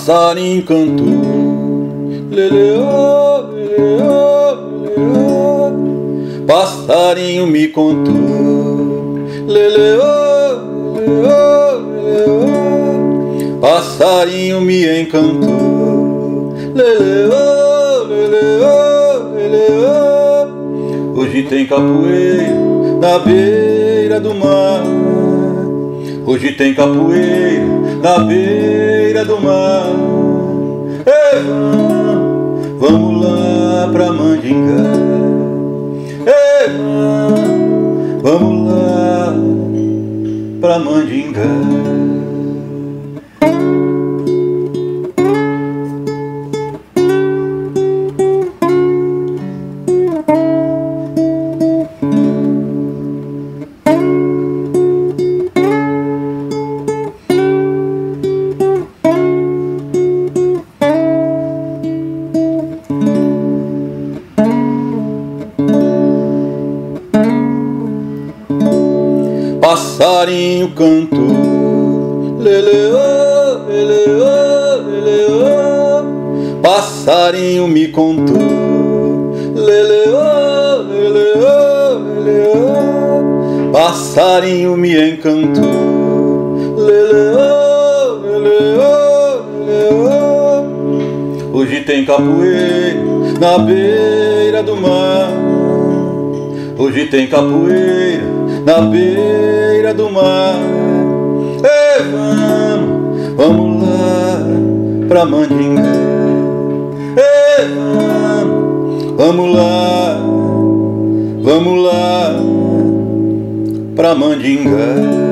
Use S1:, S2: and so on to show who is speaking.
S1: passarinho cantou, leleô, leleô, leleô. Passarinho me contou, leleô, leleô, leleô. Passarinho me encantou, leleô, leleô, leleô. Hoje tem capoeira na beira do mar. Hoje tem capoeira na beira do mar. Ei, vamos lá pra Mandingá. Ei, vamos lá pra Mandingá. Passarinho cantou, leleô, leleô, leleô. Passarinho me contou, leleô, leleô, leleô. Passarinho me encantou, leleô, leleô, leleô. Hoje tem capoeira na beira do mar. Hoje tem capoeira na beira do mar. Ei, vamos lá pra Mandingá. Ei, vamos lá pra Mandingá.